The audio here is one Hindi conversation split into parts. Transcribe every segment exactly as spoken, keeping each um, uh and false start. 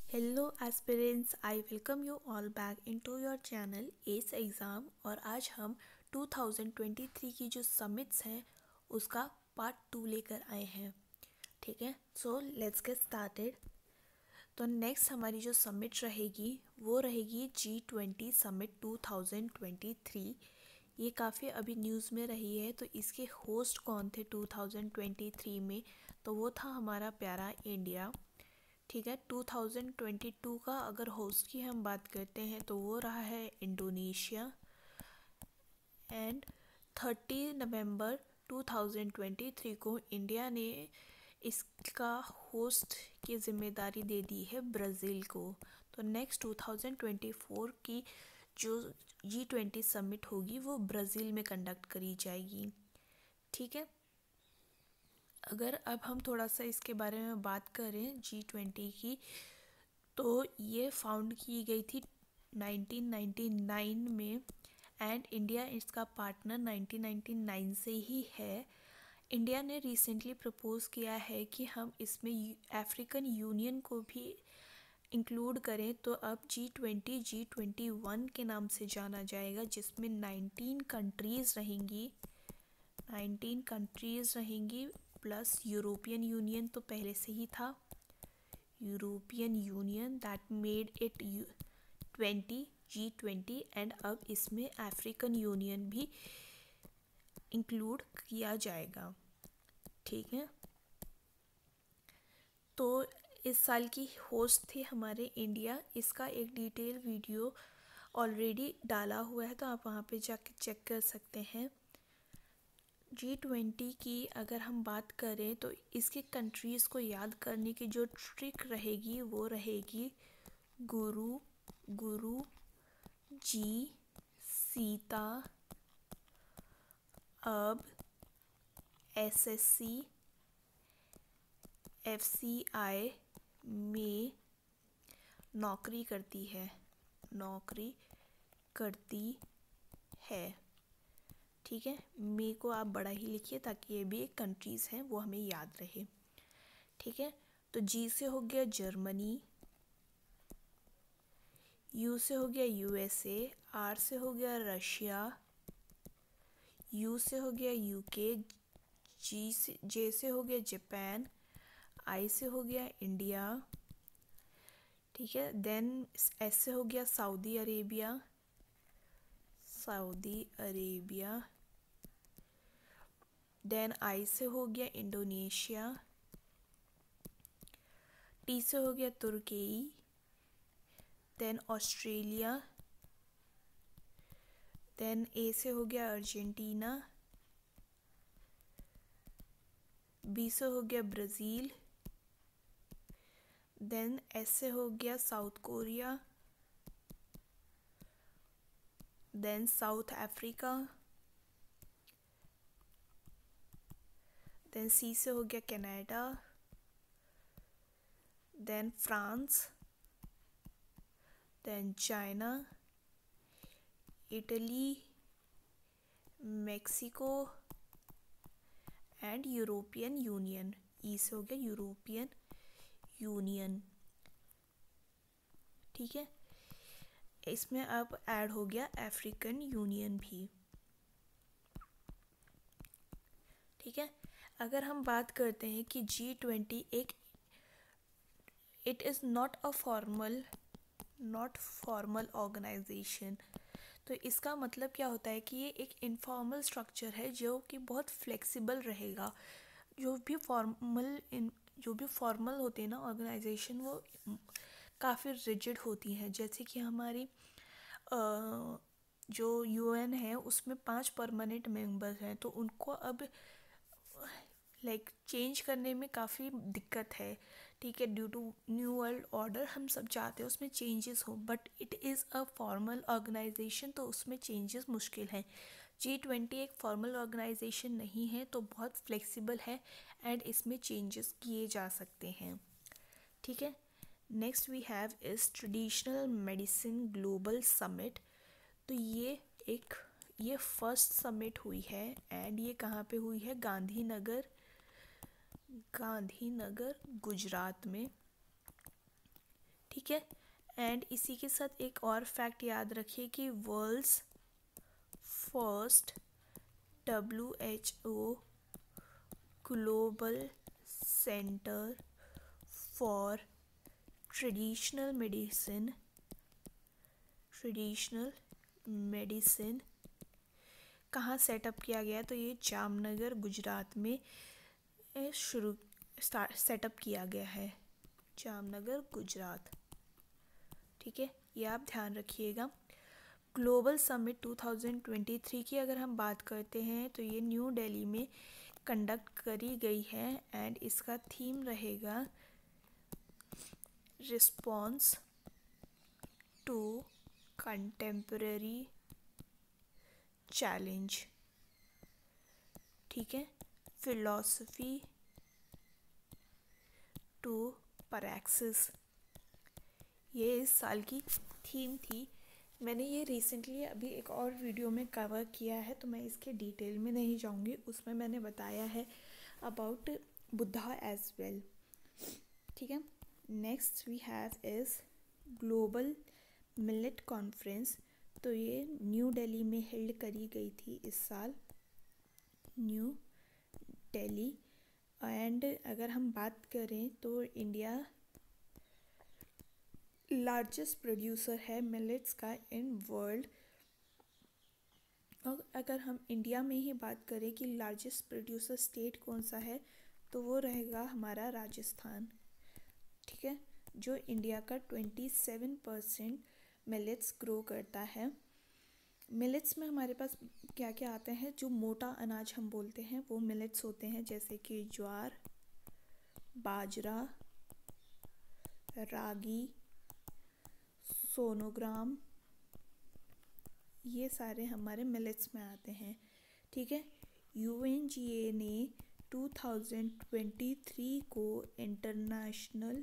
Hello aspirants, I welcome you all back into your channel S exam. और आज हम टू थाउज़ेंड ट्वेंटी थ्री की जो समिट्स हैं उसका पार्ट टू लेकर आए हैं। ठीक है, सो लेट्स गेट स्टार्टेड। तो नेक्स्ट हमारी जो समिट रहेगी वो रहेगी G twenty summit two thousand twenty three. ये काफ़ी अभी न्यूज़ में रही है। तो इसके होस्ट कौन थे टू थाउज़ेंड ट्वेंटी थ्री में? तो वो था हमारा प्यारा इंडिया। ठीक है, टू थाउज़ेंड ट्वेंटी टू का अगर होस्ट की हम बात करते हैं तो वो रहा है Indonesia. And thirty November two thousand twenty three को इंडिया ने इसका होस्ट की जिम्मेदारी दे दी है ब्राज़ील को। तो next two thousand twenty four की जो जी ट्वेंटी समिट होगी वो ब्राज़ील में कंडक्ट करी जाएगी। ठीक है, अगर अब हम थोड़ा सा इसके बारे में बात करें जी ट्वेंटी की, तो ये फाउंड की गई थी नाइनटीन नाइंटी नाइन में एंड इंडिया इसका पार्टनर नाइनटीन नाइंटी नाइन से ही है। इंडिया ने रिसेंटली प्रपोज किया है कि हम इसमें अफ्रीकन यूनियन को भी इंक्लूड करें। तो अब G twenty G twenty one के नाम से जाना जाएगा, जिसमें नाइनटीन कंट्रीज़ रहेंगी नाइनटीन कंट्रीज़ रहेंगी प्लस यूरोपियन यूनियन तो पहले से ही था। European Union that made it twenty G twenty and अब इसमें अफ्रीकन यूनियन भी इंक्लूड किया जाएगा। ठीक है, तो इस साल की होस्ट थे हमारे इंडिया। इसका एक डिटेल वीडियो ऑलरेडी डाला हुआ है, तो आप वहाँ पे जाके चेक कर सकते हैं। जी ट्वेंटी की अगर हम बात करें तो इसके कंट्रीज़ को याद करने की जो ट्रिक रहेगी वो रहेगी गुरु गुरु जी, सीता, अब, एसएससी, एफसीआई में नौकरी करती है नौकरी करती है। ठीक है, मे को आप बड़ा ही लिखिए ताकि ये भी एक कंट्रीज़ हैं वो हमें याद रहे। ठीक है, तो जी से हो गया जर्मनी, यू से हो गया यूएसए, आर से हो गया रशिया, यू से हो गया यूके, जी से जे से हो गया जापान, आई से हो गया इंडिया। ठीक है, देन एस से हो गया Saudi Arabia Saudi Arabia then I से हो गया इंडोनेशिया, टी से हो गया Turkey, then Australia, then A से हो गया अर्जेंटीना, बी से हो गया ब्राज़ील, देन एस से हो गया South Korea, then South Africa, then C से हो गया Canada, then France, then China, Italy, Mexico and European Union. E से हो गया यूरोपियन यूनियन। ठीक है, इसमें अब ऐड हो गया अफ्रीकन यूनियन भी। ठीक है, अगर हम बात करते हैं कि जी ट्वेंटी एक it is not a formal not formal organization. तो इसका मतलब क्या होता है कि ये एक इनफॉर्मल स्ट्रक्चर है जो कि बहुत फ्लेक्सिबल रहेगा। जो भी फॉर्मल इन जो भी फॉर्मल होते हैं ना ऑर्गेनाइजेशन, वो काफ़ी रिजिड होती हैं। जैसे कि हमारी आ, जो यूएन है उसमें पांच परमानेंट मेंबर्स हैं, तो उनको अब लाइक चेंज करने में काफ़ी दिक्कत है। ठीक है, due to new world order हम सब चाहते हैं उसमें चेंजेस हो, but it is a formal organization, तो उसमें चेंजेस मुश्किल हैं। जी ट्वेंटी एक फॉर्मल ऑर्गेनाइजेशन नहीं है, तो बहुत फ्लेक्सिबल है एंड इसमें चेंजेस किए जा सकते हैं। ठीक है, next we have is traditional medicine global summit. तो ये एक ये फर्स्ट समिट हुई है एंड ये कहाँ पे हुई है? गांधीनगर गांधीनगर गुजरात में। ठीक है। एंड इसी के साथ एक और फैक्ट याद रखिए कि world's first W H O global center for traditional medicine traditional medicine कहाँ सेटअप किया गया, तो ये जामनगर गुजरात में शुरू स्टार्ट सेटअप किया गया है, जामनगर गुजरात। ठीक है, ये आप ध्यान रखिएगा। Global summit two thousand twenty three की अगर हम बात करते हैं तो ये न्यू दिल्ली में कंडक्ट करी गई है एंड इसका थीम रहेगा रिस्पॉन्स टू कंटेम्पररी चैलेंज। ठीक है, फिलॉसफी टू प्रैक्टिस, ये इस साल की थीम थी। मैंने ये रिसेंटली अभी एक और वीडियो में कवर किया है, तो मैं इसके डिटेल में नहीं जाऊंगी। उसमें मैंने बताया है अबाउट बुद्धा एज वेल। ठीक है, next we have is global millet conference. तो ये न्यू दिल्ली में हेल्ड करी गई थी इस साल, न्यू दिल्ली। एंड अगर हम बात करें तो इंडिया लार्जेस्ट प्रोड्यूसर है मिलेट्स का इन वर्ल्ड। और अगर हम इंडिया में ही बात करें कि लार्जेस्ट प्रोड्यूसर स्टेट कौन सा है, तो वो रहेगा हमारा राजस्थान। ठीक है, जो इंडिया का सत्ताईस परसेंट मिलेट्स ग्रो करता है। मिलेट्स में हमारे पास क्या क्या आते हैं, जो मोटा अनाज हम बोलते हैं वो मिलेट्स होते हैं, जैसे कि ज्वार, बाजरा, रागी, सोनोग्राम, ये सारे हमारे मिलेट्स में आते हैं। ठीक है, यू एन जी ए ने टू थाउजेंड ट्वेंटी थ्री को international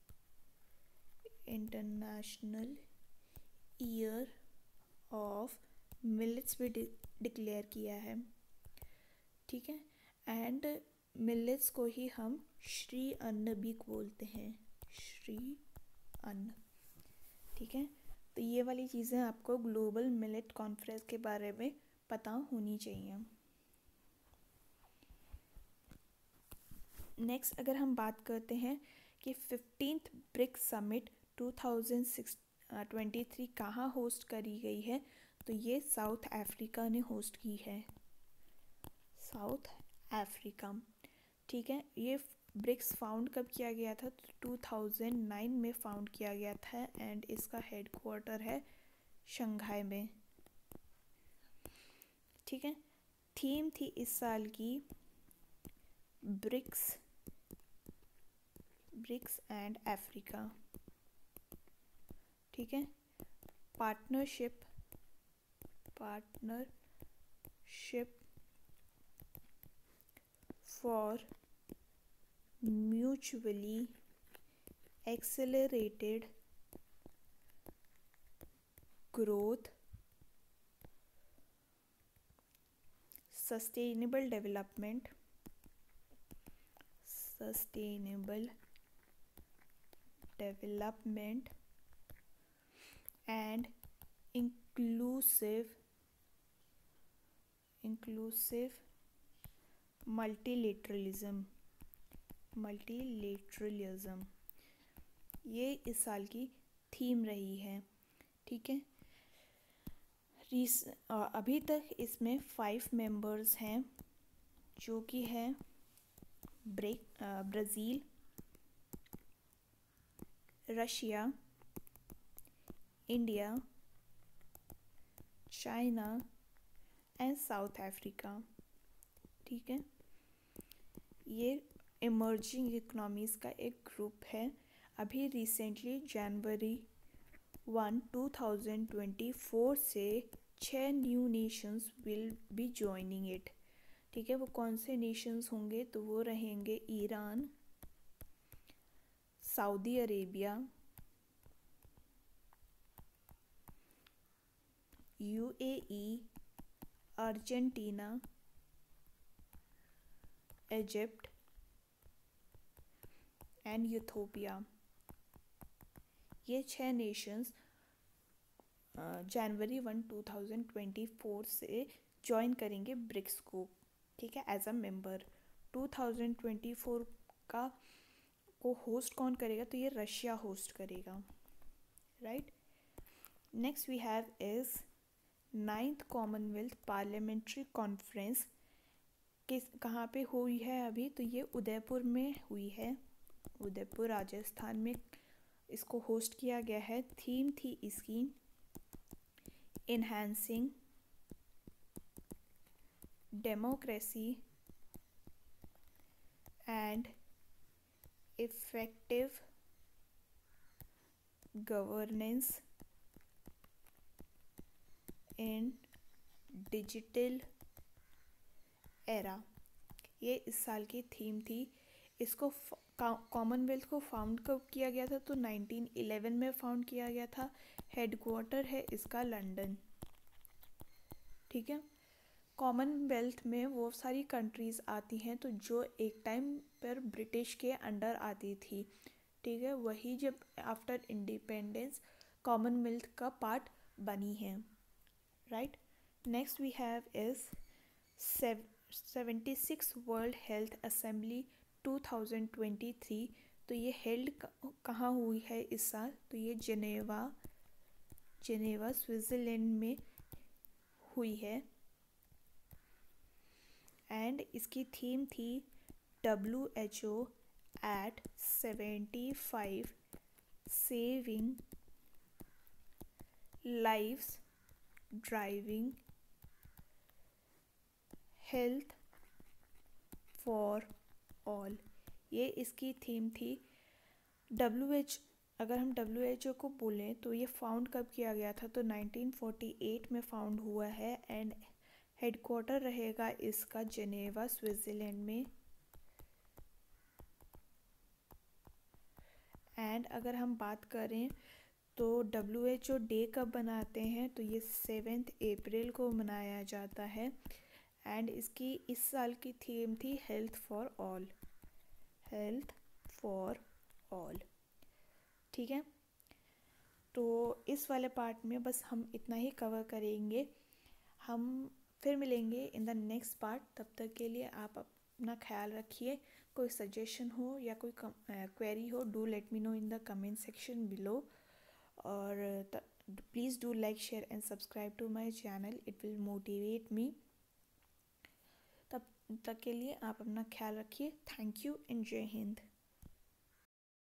international year of millets भी डिक्लेयर किया है। ठीक है, एंड मिलेट्स को ही हम श्री अन्न भी बोलते हैं, श्री अन्न। ठीक है, तो ये वाली चीज़ें आपको ग्लोबल मिलेट कॉन्फ्रेंस के बारे में पता होनी चाहिए। नेक्स्ट अगर हम बात करते हैं कि fifteenth BRICS summit two thousand twenty three कहाँ होस्ट करी गई है, तो ये साउथ अफ्रीका ने होस्ट की है, साउथ अफ्रीका। ठीक है, ये ब्रिक्स फाउंड कब किया गया था, तो टू थाउजेंड नाइन में फाउंड किया गया था एंड इसका हेडक्वार्टर है शंघाई में। ठीक है, थीम थी इस साल की ब्रिक्स ब्रिक्स एंड अफ्रीका। ठीक है, partnership partnership for mutually accelerated growth, sustainable development sustainable development and inclusive inclusive multilateralism multilateralism ये इस साल की थीम रही है। ठीक है, अभी तक इसमें फाइव मेंबर्स हैं, जो कि है break Brazil, Russia, India, China and South Africa. ठीक है, ये इमर्जिंग इकोनॉमीज़ का एक ग्रुप है। अभी recently January one two thousand twenty four से छः new nations will be joining it. ठीक है, वो कौन से नेशंस होंगे, तो वो रहेंगे Iran, Saudi Arabia, UAE, Argentina, Egypt and Ethiopia. ये छः nations January one two thousand twenty four से ज्वाइन करेंगे ब्रिक्स को, ठीक है, as a member. Two thousand twenty four का को होस्ट कौन करेगा, तो ये रशिया होस्ट करेगा, right. Next we have is ninth Commonwealth parliamentary conference, किस कहाँ पे हुई है अभी, तो ये उदयपुर में हुई है, उदयपुर राजस्थान में इसको होस्ट किया गया है। थीम थी इसकी enhancing democracy and effective governance in digital era, ये इस साल की थीम थी। इसको कॉमनवेल्थ को फाउंड कब किया गया था, तो नाइनटीन इलेवन में फाउंड किया गया था। हेडक्वार्टर है इसका लंदन, ठीक है। कॉमनवेल्थ में वो सारी कंट्रीज़ आती हैं तो जो एक टाइम पर ब्रिटिश के अंडर आती थी, ठीक है, वही जब आफ्टर इंडिपेंडेंस कॉमनवेल्थ का पार्ट बनी है, right. Next we have is seventy six World Health Assembly two thousand twenty three, तो ये हेल्ड कहाँ हुई है इस साल, तो ये जेनेवा जेनेवा स्विट्ज़रलैंड में हुई है। एंड इसकी थीम थी W H O at seventy five saving lives driving health for all, ये इसकी थीम थी। डब्ल्यू एच अगर हम डब्ल्यू एच ओ को बोलें तो ये फाउंड कब किया गया था, तो नाइनटीन फोर्टी एट में फाउंड हुआ है। एंड हेडक्वार्टर रहेगा इसका जेनेवा स्विट्ज़रलैंड में। एंड अगर हम बात करें तो डब्ल्यू एच ओ डे कब मनाते हैं, तो ये सेवेंथ अप्रैल को मनाया जाता है। एंड इसकी इस साल की थीम थी health for all, health for all, ठीक है। तो इस वाले पार्ट में बस हम इतना ही कवर करेंगे, हम फिर मिलेंगे इन द नेक्स्ट पार्ट। तब तक के लिए आप अपना ख्याल रखिए। कोई सजेशन हो या कोई क्वेरी हो, do let me know in the comment section below. और please do like share and subscribe to my channel, it will motivate me. तब तक के लिए आप अपना ख्याल रखिए। थैंक यू एंड जय हिंद।